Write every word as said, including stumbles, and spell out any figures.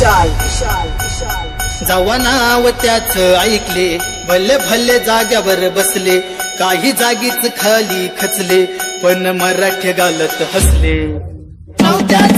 विशाल विशाल विशाल जावा नाव त्याच ऐकले, भले भले जाग्यावर बसले, काही जागीच खाली खचले, पण मराठी गालत हसले. नव्हत्या